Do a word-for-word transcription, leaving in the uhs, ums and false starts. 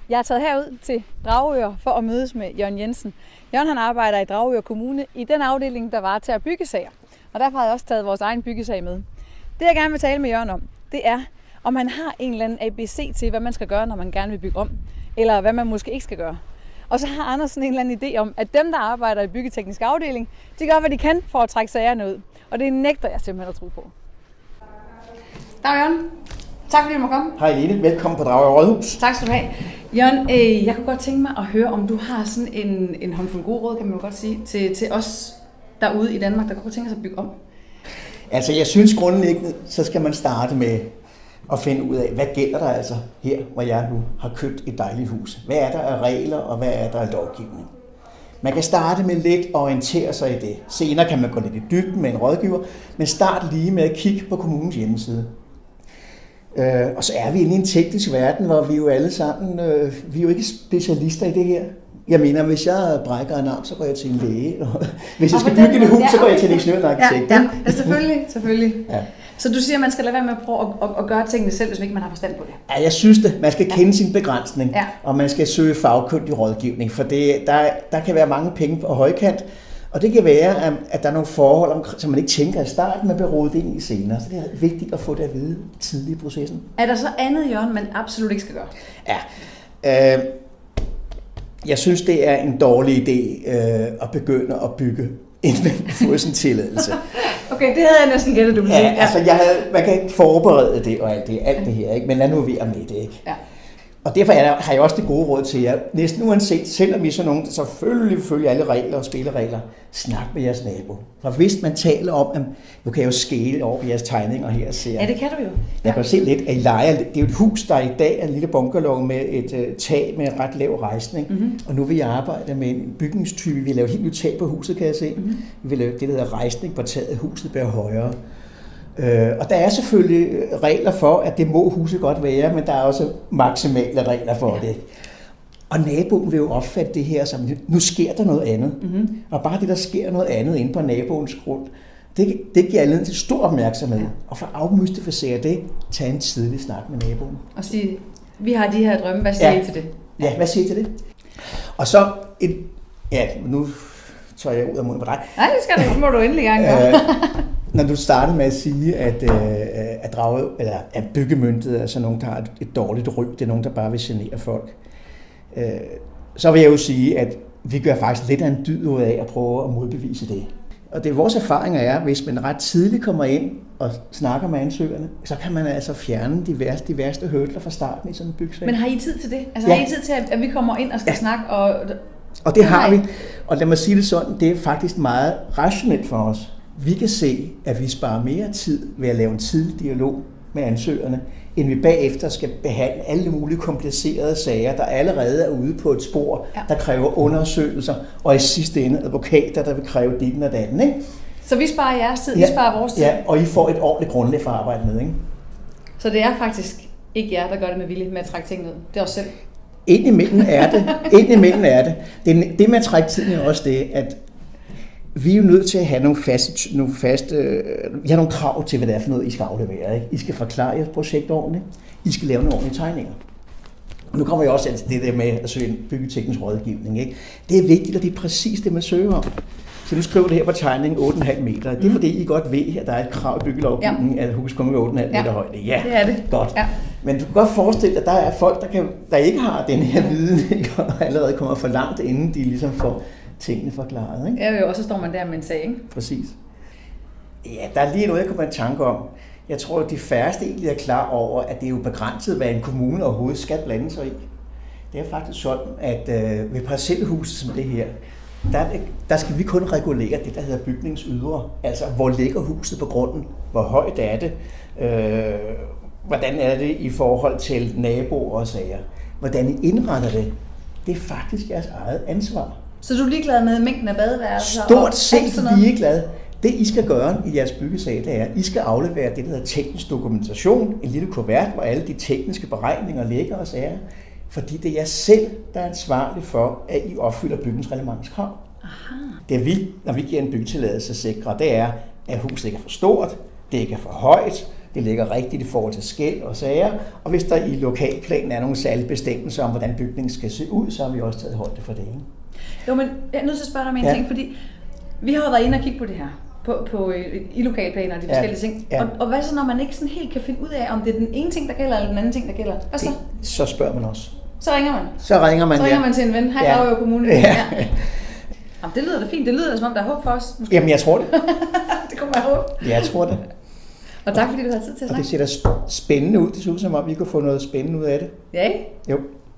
Jeg er taget herud til Dragør for at mødes med Jørgen Jensen. Jørgen han arbejder i Dragør Kommune i den afdeling, der varetager byggesager. Og derfor har jeg også taget vores egen byggesag med. Det jeg gerne vil tale med Jørgen om, det er, om han har en eller anden A B C til, hvad man skal gøre, når man gerne vil bygge om. Eller hvad man måske ikke skal gøre. Og så har Andersen en eller anden idé om, at dem, der arbejder i byggeteknisk afdeling, de gør, hvad de kan for at trække sagerne ud. Og det nægter jeg simpelthen at tro på. Dag Jørgen. Tak fordi du må komme. Hej Line, velkommen på Dragør Rådhus. Tak skal du have. Jørgen, øh, jeg kunne godt tænke mig at høre, om du har sådan en, en håndfuld gode råd, kan man godt sige, til, til os derude i Danmark, der kunne tænke sig at bygge om. Altså jeg synes grundlæggende, så skal man starte med at finde ud af, hvad gælder der altså her, hvor jeg nu har købt et dejligt hus. Hvad er der af regler, og hvad er der af lovgivning? Man kan starte med lidt at orientere sig i det. Senere kan man gå lidt i dybden med en rådgiver, men start lige med at kigge på kommunens hjemmeside. Øh, og så er vi inde i en teknisk verden, hvor vi jo alle sammen, øh, vi er jo ikke specialister i det her. Jeg mener, hvis jeg brækker en arm, så går jeg til en læge. Og hvis jeg skal bygge et hus, så går jeg til en ingeniørarkitekt. Ja, ja, ja, selvfølgelig, selvfølgelig. Ja. Så du siger, at man skal lade være med at prøve at, at, at gøre tingene selv, hvis ikke man har forstand på det? Ja, jeg synes det. Man skal kende ja. sin begrænsning, ja. og man skal søge fagkyndig rådgivning, for det, der, der kan være mange penge på højkant, og det kan være, at der er nogle forhold, som man ikke tænker i starten, men bliver rodet ind i senere. Så det er vigtigt at få det at vide tidligt i processen. Er der så andet, Jørgen, man absolut ikke skal gøre? Ja. Øh, jeg synes, det er en dårlig idé øh, at begynde at bygge inden man får sin tilladelse. Okay, det havde jeg næsten gættet, du ville sige. Ja, altså jeg havde, man kan ikke forberede det og alt det, alt det her, ikke? Men lad nu være med det, ikke? Ja. Og derfor er der, har jeg også det gode råd til jer. Næsten uanset, selvom I er sådan nogen, der selvfølgelig følger alle regler og spilleregler, snak med jeres nabo. For hvis man taler om, at nu kan jeg jo skæle over på jeres tegninger her og se. Ja, det kan du jo. Jeg kan se lidt, at I leger, det er jo et hus, der i dag er en lille bunkerlov med et uh, tag med ret lav rejsning. Mm-hmm. Og nu vil jeg arbejde med en bygningstype. Vi laver helt nyt tag på huset, kan jeg se. Mm-hmm. Vi vil lave det, der hedder rejsning på taget. Huset bliver højere. Øh, og der er selvfølgelig regler for, at det må huset godt være, men der er også maksimale regler for ja. det. Og naboen vil jo opfatte det her som, nu sker der noget andet. Mm-hmm. Og bare det, der sker noget andet inde på naboens grund, det, det giver anledning til stor opmærksomhed. Ja. Og for at afmystificere det, tag en tidlig snak med naboen. Og sige, vi har de her drømme, hvad siger ja. I til det? Ja, hvad siger I til det? Og så, et, ja, nu tager jeg ud af munden på dig. Nej, det skal du, må du endelig gerne gøre. Når du starter med at sige, at, øh, at, drage, eller at byggemyndigheder er sådan nogen, der har et, et dårligt ry, det er nogen, der bare vil genere folk, øh, så vil jeg jo sige, at vi gør faktisk lidt af en dyd ud af at prøve at modbevise det. Og det vores erfaringer er, at hvis man ret tidligt kommer ind og snakker med ansøgerne, så kan man altså fjerne de værste, de værste hurdler fra starten i sådan en byggesag. Men har I tid til det? Altså ja. Har I tid til, at vi kommer ind og skal ja. snakke? Og, og det har vi. Og lad mig sige det sådan, det er faktisk meget rationelt for os. Vi kan se, at vi sparer mere tid ved at lave en tidlig dialog med ansøgerne, end vi bagefter skal behandle alle mulige komplicerede sager, der allerede er ude på et spor, ja. der kræver undersøgelser, og i sidste ende advokater, der vil kræve ditten og datten, ikke? Så vi sparer jeres tid, ja. vi sparer vores tid? Ja, og I får et ordentligt grundlag for at arbejde med, ikke? Så det er faktisk ikke jer, der gør det med vilje med at trække tingene ud? Det er os selv? Indimellem er det. Indimellem er det. Det, det med at trække tiden er også det, at vi er jo nødt til at have nogle faste, nogle faste øh, vi har nogle krav til, hvad det er for noget, I skal aflevere. Ikke? I skal forklare jeres projekt ordentligt. I skal lave nogle ordentlige tegninger. Og nu kommer jeg også til det der med at søge en byggeteknisk rådgivning. Ikke? Det er vigtigt, og det er præcis det, man søger om. Så nu skriver det her på tegningen otte komma fem meter. Det er fordi, I godt ved, at der er et krav i byggelovgivningen, ja. at huset kommer med otte komma fem meter ja. højde. Ja, det er det. Godt. Ja. Men du kan godt forestille dig, at der er folk, der, kan, der ikke har den her viden, ikke? Og allerede kommer for langt, inden de ligesom får tingene forklaret, ikke? Ja, jo, og så står man der med en sag, ikke? Præcis. Ja, der er lige noget, jeg kommer en tanke om. Jeg tror, at de færreste egentlig er klar over, at det er jo begrænset, hvad en kommune overhovedet skal blande sig i. Det er faktisk sådan, at øh, ved parcelhuse som det her, der, der skal vi kun regulere det, der hedder bygningsydre. Altså, hvor ligger huset på grunden? Hvor højt er det? Øh, hvordan er det i forhold til naboer og sager? Hvordan I indretter det? Det er faktisk jeres eget ansvar. Så du er ligeglad med mængden af badeværelser? Stort set ligeglad. Det I skal gøre i jeres byggesag, det er, at I skal aflevere det, der hedder teknisk dokumentation, en lille kuvert, hvor alle de tekniske beregninger ligger og sager. Fordi det er jer selv, der er ansvarlig for, at I opfylder bygningsreglementets krav. Aha. Det vi, når vi giver en byggetilladelse sikrer, det er, at huset ikke er for stort, det ikke er for højt, det ligger rigtigt i forhold til skel og sager, og hvis der i lokalplanen er nogle særlige bestemmelser om, hvordan bygningen skal se ud, så har vi også taget højde for det. Ikke? Jo, men jeg er nødt til at spørge dig om en ja. ting, fordi vi har jo været inde og kigge på det her, på, på, i lokalplaner og de forskellige ja. ting. Ja. Og, og hvad så, når man ikke sådan helt kan finde ud af, om det er den ene ting, der gælder, eller den anden ting, der gælder? Hvad så? Det, så spørger man også. Så ringer man? Så ringer man, Så ringer ja. man til en ven. Hej, ja. Dragør Kommune. Ja. Ja. Jamen, det lyder da fint. Det lyder da, som om der er håb for os. Måske. Jamen, jeg tror det. Det kunne være håb. Ja, jeg tror det. Og tak, fordi du har tid til at snakke. Og det ser da spændende ud. Det ser ud som om, vi kunne få noget spændende ud af det. Ja, ikke? Jo.